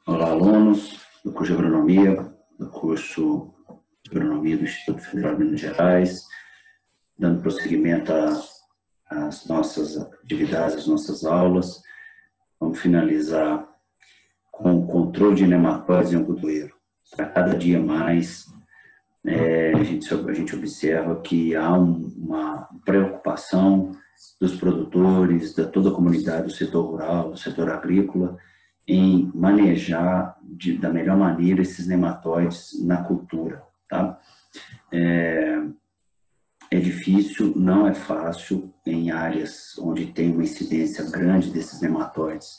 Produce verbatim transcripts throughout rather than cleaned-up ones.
Olá, alunos do curso de Agronomia, do curso de Agronomia do Instituto Federal de Minas Gerais, dando prosseguimento às nossas atividades, às nossas aulas. Vamos finalizar com o controle de nematóides em algodoeiro. A cada dia mais, é, a, gente, a gente observa que há um, uma preocupação dos produtores, de toda a comunidade do setor rural, do setor agrícola, em manejar de, da melhor maneira esses nematóides na cultura, tá? É, é difícil, não é fácil em áreas onde tem uma incidência grande desses nematóides.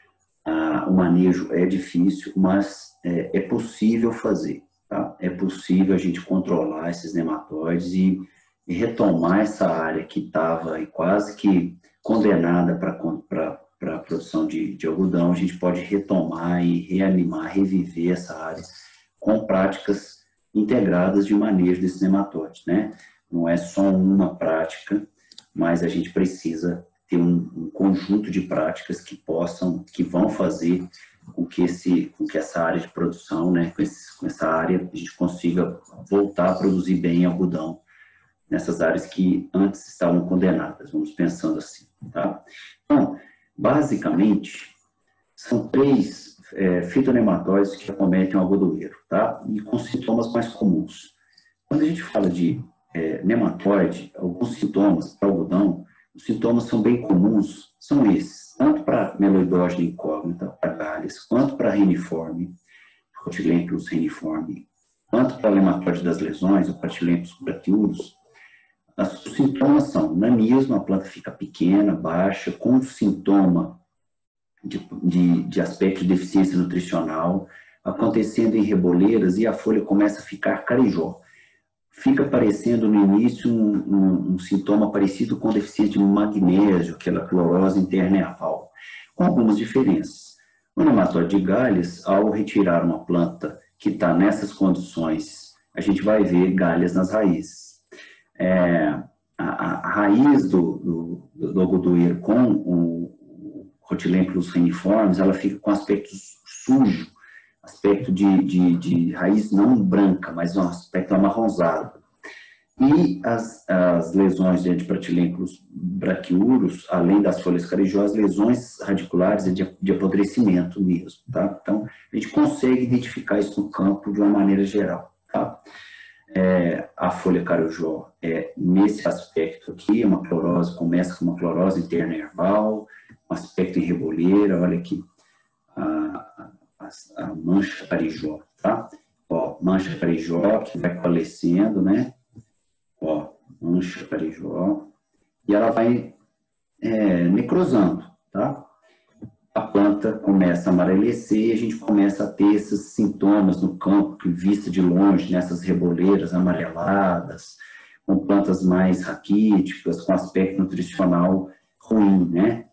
Ah, o manejo é difícil, mas é, é possível fazer, tá? É possível a gente controlar esses nematóides e, e retomar essa área que estava quase que condenada para para a produção de, de algodão. A gente pode retomar e reanimar, reviver essa área com práticas integradas de manejo desses nematóides, né? Não é só uma prática, mas a gente precisa ter um, um conjunto de práticas que possam, que vão fazer com que, esse, com que essa área de produção, né, com, esse, com essa área, a gente consiga voltar a produzir bem algodão nessas áreas que antes estavam condenadas, vamos pensando assim, tá? Então, basicamente, são três é, fitonematóides que acometem o algodoeiro, tá? E com sintomas mais comuns. Quando a gente fala de é, nematóide, alguns sintomas para algodão, os sintomas são bem comuns, são esses, tanto para meloidógena incógnita, para galhas, quanto para reniforme, Rhotilemphus reniforme, quanto para nematóide das lesões, o Platyhelminthus brachiurus. Os sintomas são nanismo, a planta fica pequena, baixa, com sintoma de, de, de aspecto de deficiência nutricional, acontecendo em reboleiras e a folha começa a ficar carijó. Fica parecendo no início um, um, um sintoma parecido com deficiência de magnésio, aquela clorose internerval, com algumas diferenças. O nematóide de galhas, ao retirar uma planta que está nessas condições, a gente vai ver galhas nas raízes. É, a, a raiz do, do, do algodoeiro com o Rhotilemphus reniformes, ela fica com aspecto sujo, aspecto de, de, de raiz não branca, mas um aspecto amarronzado. E as, as lesões de Platyhelminthus brachiurus, além das folhas carijós, lesões radiculares de, de apodrecimento mesmo, tá? Então, a gente consegue identificar isso no campo de uma maneira geral, tá? É, a folha carijó é nesse aspecto aqui, uma clorose, começa com uma clorose internerval, um aspecto em reboleira, olha aqui, a, a, a mancha carijó, tá? Ó, mancha carijó que vai coalescendo, né? Ó, mancha carijó, e ela vai é, necrosando, tá? A planta começa a amarecer e a gente começa a ter esses sintomas no campo, que vista de longe, nessas reboleiras amareladas, com plantas mais raquíticas, com aspecto nutricional ruim, né?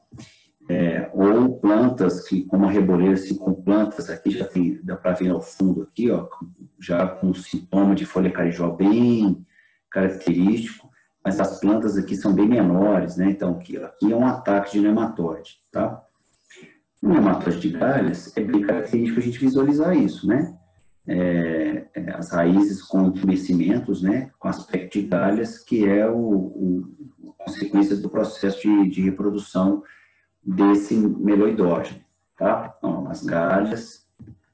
É, ou plantas que, como a reboleira, assim, com plantas, aqui já tem, dá para ver ao fundo aqui, ó, já com sintoma de folha carijó bem característico, mas as plantas aqui são bem menores, né? Então, aqui, aqui é um ataque de nematóide, tá? O nematóide de galhas é bem característico a gente visualizar isso, né? É, é, as raízes com entumecimentos, né? Com aspecto de galhas, que é o, o a consequência do processo de, de reprodução desse meloidógeno, tá? Então, as galhas,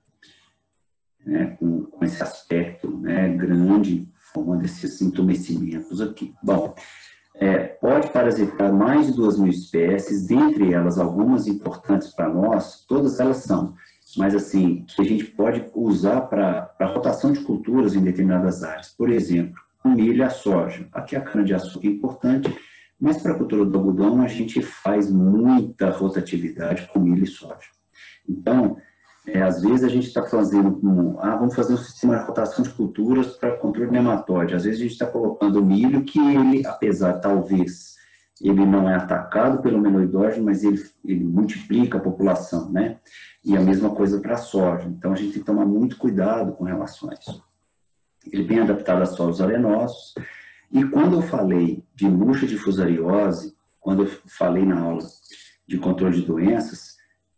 né, com, com esse aspecto, né, grande, formando esses entumecimentos aqui. Bom, É, pode parasitar mais de duas mil espécies, dentre elas algumas importantes para nós, todas elas são, mas assim, que a gente pode usar para rotação de culturas em determinadas áreas. Por exemplo, o milho e a soja. Aqui a cana-de-açúcar é importante, mas para a cultura do algodão a gente faz muita rotatividade com milho e soja. Então, É, às vezes a gente está fazendo, um, ah, vamos fazer um sistema de rotação de culturas para controle de nematóide. Às vezes a gente está colocando o milho que ele, apesar, talvez, ele não é atacado pelo meloidógeno, mas ele, ele multiplica a população, né? E a mesma coisa para a soja. Então a gente tem que tomar muito cuidado com relação a isso. Ele é bem adaptado a solos arenosos. E quando eu falei de murcha de fusariose, quando eu falei na aula de controle de doenças,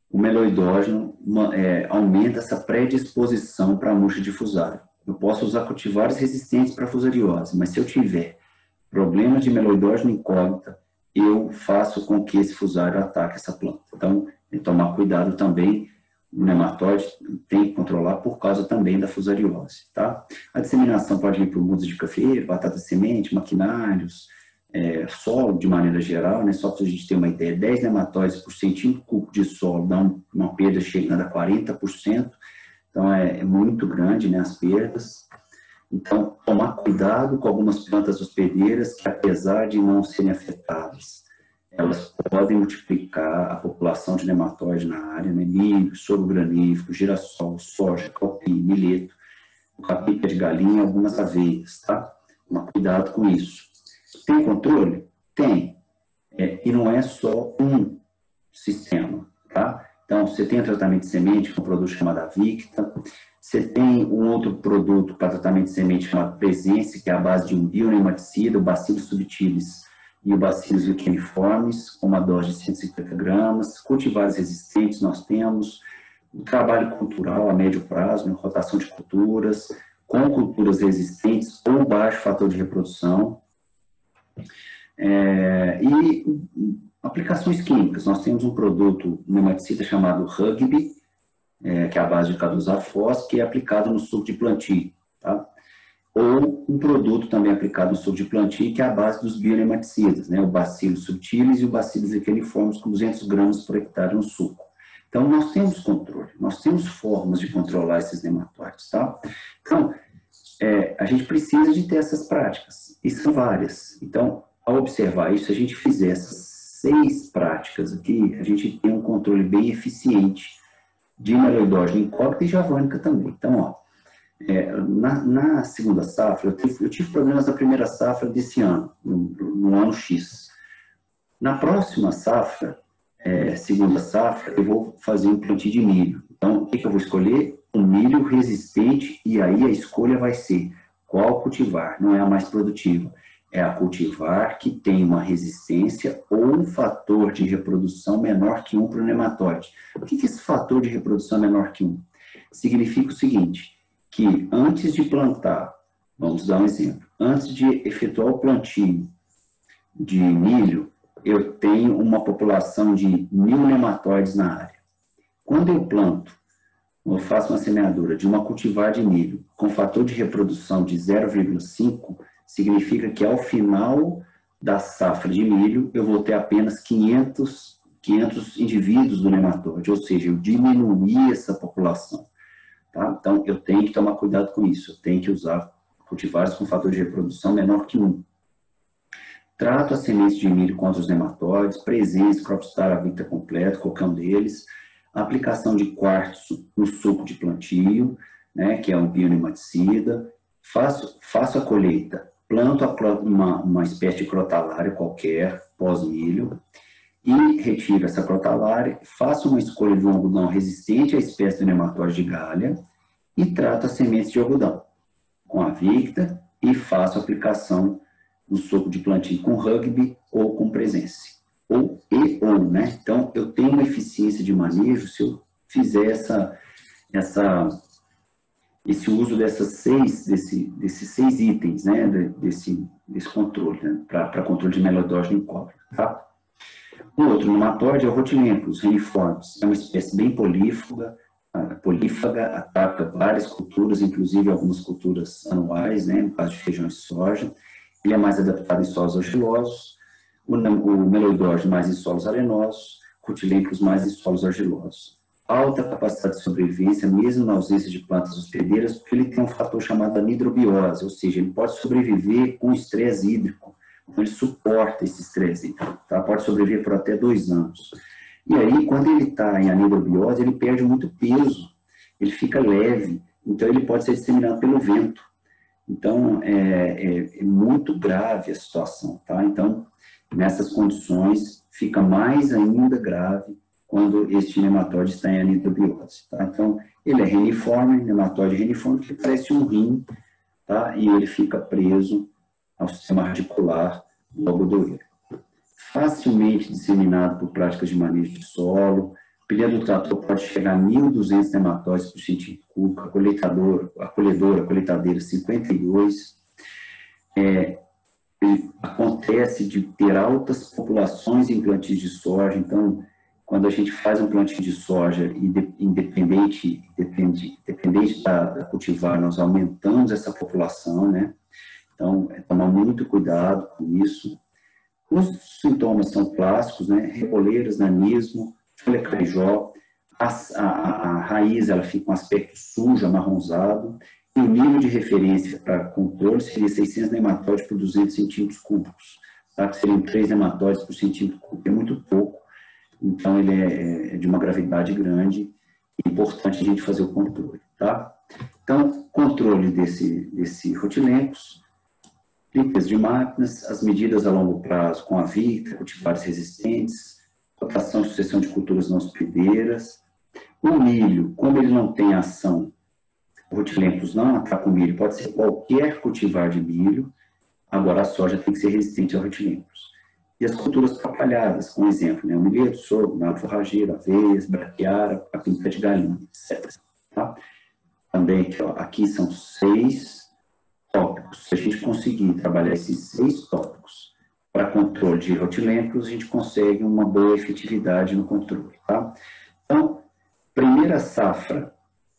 o meloidógeno é, aumenta essa predisposição para a murcha de fusário. Eu posso usar cultivares resistentes para fusariose, mas se eu tiver problemas de meloidógeno incógnita, eu faço com que esse fusário ataque essa planta. Então, tem que tomar cuidado também, o nematóide tem que controlar por causa também da fusariose, tá? A disseminação pode vir por mudas de cafeiro, batata semente, maquinários, é, solo de maneira geral, né? Só para a gente ter uma ideia, dez nematóides por centímetro cúbico de solo dá uma perda chegando a quarenta por cento, então é, é muito grande, né, as perdas. Então, tomar cuidado com algumas plantas hospedeiras que, apesar de não serem afetadas, elas podem multiplicar a população de nematóide na área, né? Milho, soro granífero, girassol, soja, capim, milheto, o capim de galinha e algumas aveias, tá? Tomar cuidado com isso. Tem controle? Tem. É, e não é só um sistema, tá? Então, você tem tratamento de semente com um produto chamado Avicta, você tem um outro produto para tratamento de semente chamado Presense, que é a base de um bionematicida, o Bacillus subtilis e o Bacillus licheniformis, com uma dose de cento e cinquenta gramas, cultivares resistentes nós temos, o trabalho cultural a médio prazo, né, rotação de culturas, com culturas resistentes ou baixo fator de reprodução, é, e aplicações químicas. Nós temos um produto nematicida chamado Rugby, é, que é a base de caduzafós, que é aplicado no suco de plantio, tá? Ou um produto também aplicado no suco de plantio, que é a base dos bionematicidas, né? O Bacillus subtilis e o Bacillus licheniformis, com duzentos gramas por hectare no suco. Então, nós temos controle, nós temos formas de controlar esses nematóides, tá? Então, é, a gente precisa de ter essas práticas, e são várias. Então, ao observar isso, se a gente fizer essas seis práticas aqui, a gente tem um controle bem eficiente de meloidógeno incógnita e javânica também. Então, ó, é, na, na segunda safra, eu tive, eu tive problemas na primeira safra desse ano, no, no ano X. Na próxima safra, é, segunda safra, eu vou fazer um plantio de milho. Então, o que, que eu vou escolher? Um milho resistente, e aí a escolha vai ser qual cultivar, não é a mais produtiva. É a cultivar que tem uma resistência ou um fator de reprodução menor que um para o nematóide. O que é esse fator de reprodução menor que um? Significa o seguinte, que antes de plantar, vamos dar um exemplo, antes de efetuar o plantio de milho, eu tenho uma população de mil nematóides na área. Quando eu planto, eu faço uma semeadura de uma cultivar de milho com fator de reprodução de zero vírgula cinco, significa que ao final da safra de milho, eu vou ter apenas quinhentos, quinhentos indivíduos do nematóide, ou seja, eu diminuí essa população. Tá? Então, eu tenho que tomar cuidado com isso, eu tenho que usar cultivares com fator de reprodução menor que um. Trato as sementes de milho contra os nematóides, Presense, Cropstar, Avicta completo, qualquer um deles. A aplicação de quartzo no suco de plantio, né, que é um bionematicida. Faço, faço a colheita, planto a, uma, uma espécie de crotalária qualquer, pós-milho, e retiro essa crotalária, faço uma escolha de um algodão resistente à espécie do nematóide de galha e trato as sementes de algodão com a Avicta e faço a aplicação no suco de plantio com Rugby ou com Presense. Ou e ou, né? Então, eu tenho uma eficiência de manejo se eu fizer essa, essa, esse uso dessas seis, desse, desses seis itens, né? Desse, desse controle, né? Para controle de meloidógeno incógnita, tá? O outro nematóide é o Rhotilenchus reniformis. É uma espécie bem polífaga, polífaga, ataca várias culturas, inclusive algumas culturas anuais, né? No caso de feijão e soja. Ele é mais adaptado em solos argilosos, o, o meloidógeno mais em solos arenosos, Rhotilenchus mais em solos argilosos. Alta capacidade de sobrevivência, mesmo na ausência de plantas hospedeiras, porque ele tem um fator chamado anidrobiose, ou seja, ele pode sobreviver com estresse hídrico. Então, ele suporta esse estresse hídrico, tá? Pode sobreviver por até dois anos. E aí, quando ele está em anidrobiose, ele perde muito peso, ele fica leve, então ele pode ser disseminado pelo vento. Então, é, é, é muito grave a situação, tá? Então, nessas condições, fica mais ainda grave quando este nematóide está em anidrobiose, tá? Então, ele é reniforme, nematóide reniforme, que parece um rim, tá? E ele fica preso ao sistema radicular do algodoeiro. Facilmente disseminado por práticas de manejo de solo, pneu do trator pode chegar a mil e duzentos nematóides por centímetro cúbico, a colheitadora, a colhedora, a colheitadeira cinquenta e dois. É, acontece de ter altas populações em plantios de soja, então, quando a gente faz um plantio de soja, independente, independente, independente da, da cultivar, nós aumentamos essa população, né? Então, é tomar muito cuidado com isso. Os sintomas são clássicos, né? Reboleiras, nanismo, folha carijó, a, a, a raiz ela fica com um aspecto sujo, amarronzado, e o nível de referência para controle seria seiscentos nematóides por duzentos centímetros cúbicos, tá? Que seriam três nematóides por centímetro cúbico, é muito pouco, então ele é, é de uma gravidade grande, é importante a gente fazer o controle, tá? Então, controle desse, desse rotilencos, limpeza de máquinas, as medidas a longo prazo com a Victa, cultivares resistentes, rotação e sucessão de culturas não hospedeiras. O milho, como ele não tem ação, o rotilencos não ataca o milho, pode ser qualquer cultivar de milho, agora a soja tem que ser resistente ao rotilencos. E as culturas papalhadas, como exemplo, né, o milheto, sorgo, nabo forrageiro, aveias, braquiara, a pinta de galinha, etcétera. Tá? Também aqui, ó, aqui são seis tópicos. Se a gente conseguir trabalhar esses seis tópicos para controle de rotilencos, a gente consegue uma boa efetividade no controle. Tá? Então, primeira safra,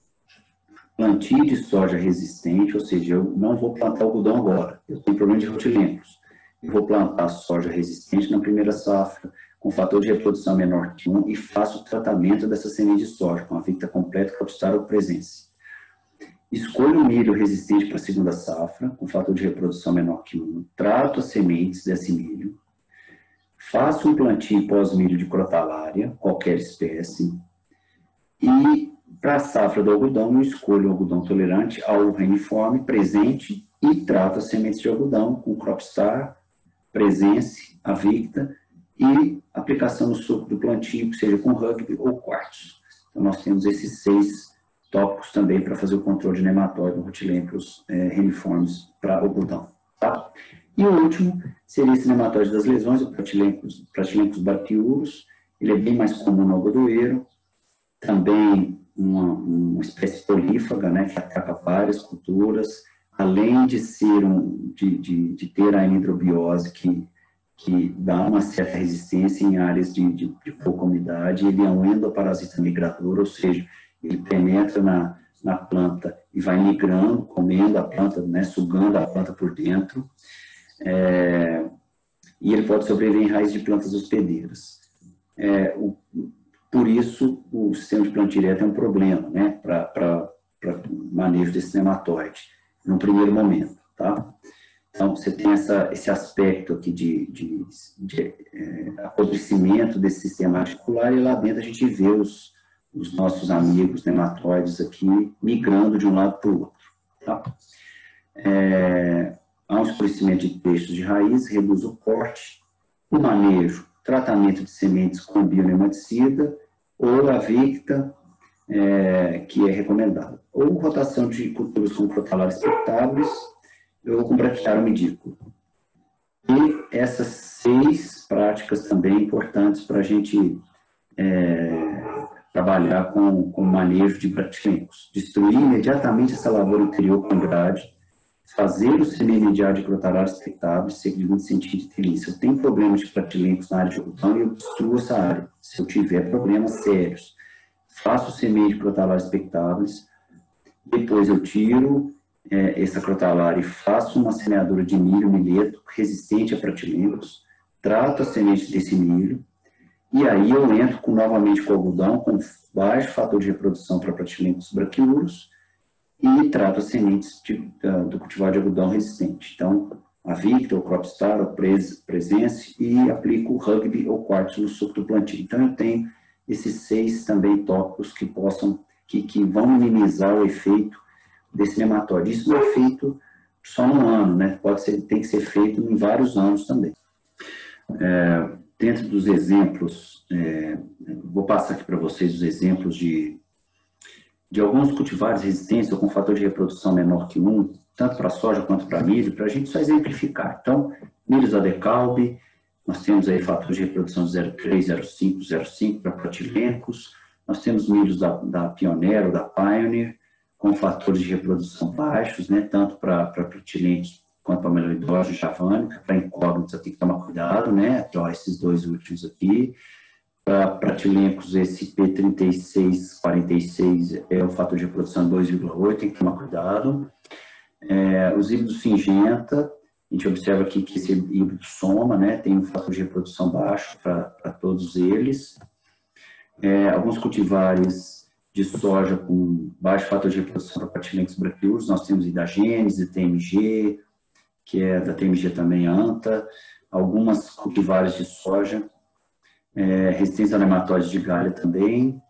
plantio de soja resistente, ou seja, eu não vou plantar algodão agora, eu tenho problema de rotilencos. Eu vou plantar soja resistente na primeira safra, com fator de reprodução menor que um, e faço o tratamento dessa semente de soja, com a Victa completa, Cropstar ou Presence. Escolho o milho resistente para a segunda safra, com fator de reprodução menor que um, trato as sementes desse milho, faço um plantio pós-milho de crotalária, qualquer espécie, e para a safra do algodão, eu escolho o algodão tolerante ao reniforme, presente, e trato as sementes de algodão com Cropstar, Presence, a Victa, e aplicação no suco do plantio, seja com rugby ou quartzo. Então, nós temos esses seis tópicos também para fazer o controle de nematóide, rotilencos é, reniformes para algodão. Tá? E o último seria esse nematóide das lesões, o Platylencos, Platylencos brachyurus. Ele é bem mais comum no algodoeiro, também uma, uma espécie polífaga, né, que ataca várias culturas, além de, ser um, de, de, de ter a anidrobiose que, que dá uma certa resistência em áreas de, de, de pouca umidade, ele é um endoparasita migrador, ou seja, ele penetra na, na planta e vai migrando, comendo a planta, né, sugando a planta por dentro, é, e ele pode sobreviver em raízes de plantas hospedeiras. É, o, por isso, o sistema de plantio direto é um problema, né, para o manejo desse nematóide, no primeiro momento, tá? Então, você tem essa, esse aspecto aqui de, de, de é, apodrecimento desse sistema articular, e lá dentro a gente vê os, os nossos amigos nematóides aqui migrando de um lado para o outro, tá? É, há um escurecimento de trechos de raiz, reduz o corte, o manejo, tratamento de sementes com bionematicida, ou a Victa, é, que é recomendado, ou rotação de culturas com crotalares espectáveis, ou com braquiário medículo. E essas seis práticas também importantes para a gente é, trabalhar com, com o manejo de bractilencos. Destruir imediatamente essa lavoura anterior com grade, fazer o semi-imediato de crotalares espectáveis, cerca de vinte centímetros de telice. Se eu tenho problemas de bractilencos na área de algodão, eu destruo essa área. Se eu tiver problemas sérios, faço o semeio de crotalares espectáveis, depois eu tiro é, essa crotalar e faço uma semeadura de milho, milheto, resistente a bractilencos, trato a semente desse milho, e aí eu entro com, novamente com algodão, com baixo fator de reprodução para bractilencos brachyurus, e trato as sementes de, uh, do cultivar de algodão resistente. Então, a Victa, o Cropstar, o Presence, e aplico o rugby ou quartzo no suco do plantio. Então, eu tenho esses seis também tópicos que possam, que, que vão minimizar o efeito desse nematóide. Isso não é feito só num ano, né? Pode ser, tem que ser feito em vários anos também. É, dentro dos exemplos, é, vou passar aqui para vocês os exemplos de, de alguns cultivares resistentes ou com fator de reprodução menor que um, tanto para soja quanto para milho, para a gente só exemplificar. Então, milho Zadecalbe, nós temos aí fatores de reprodução zero três, zero cinco, zero cinco para protilencos, nós temos milhos da, da Pioneer, da Pioneer, com fatores de reprodução baixos, né, tanto para protilencos quanto para amiloidose javânica, para incógnitas tem que tomar cuidado, né, então esses dois últimos aqui. Para pratilencos, esse P trinta e seis quarenta e seis é o fator de reprodução dois vírgula oito, tem que tomar cuidado. É, os híbridos Syngenta, a gente observa aqui que esse híbrido soma, né, tem um fator de reprodução baixo para todos eles. É, alguns cultivares de soja com baixo fator de reprodução para pratilencos braquiúros, nós temos Idagênese, T M G, que é da T M G também a ANTA, algumas cultivares de soja, é, resistência a nematóides de galha também,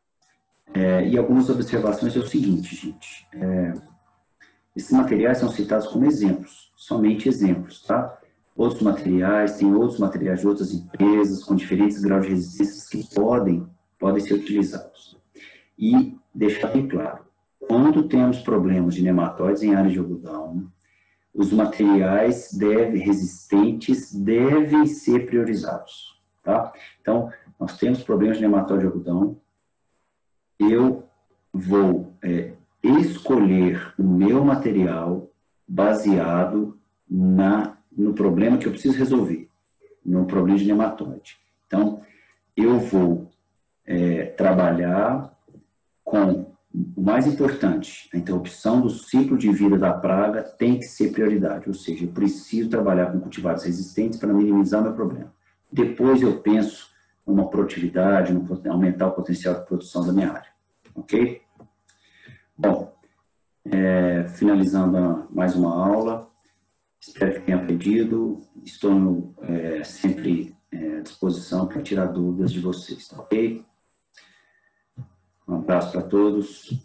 é, e algumas observações é o seguinte, gente, é, esses materiais são citados como exemplos, somente exemplos, tá? Outros materiais, tem outros materiais de outras empresas, com diferentes graus de resistência que podem, podem ser utilizados. E deixar bem claro, quando temos problemas de nematóides em área de algodão, os materiais deve, resistentes devem ser priorizados, tá? Então, nós temos problemas de nematóide de algodão, eu vou é, escolher o meu material baseado na, no problema que eu preciso resolver, no problema de nematóide. Então, eu vou é, trabalhar com o mais importante, a interrupção do ciclo de vida da praga tem que ser prioridade, ou seja, eu preciso trabalhar com cultivares resistentes para minimizar o meu problema. Depois eu penso numa produtividade, no aumentar o potencial de produção da minha área, ok? Bom, é, finalizando mais uma aula, espero que tenha aprendido, estou é, sempre é, à disposição para tirar dúvidas de vocês, tá ok? Um abraço para todos.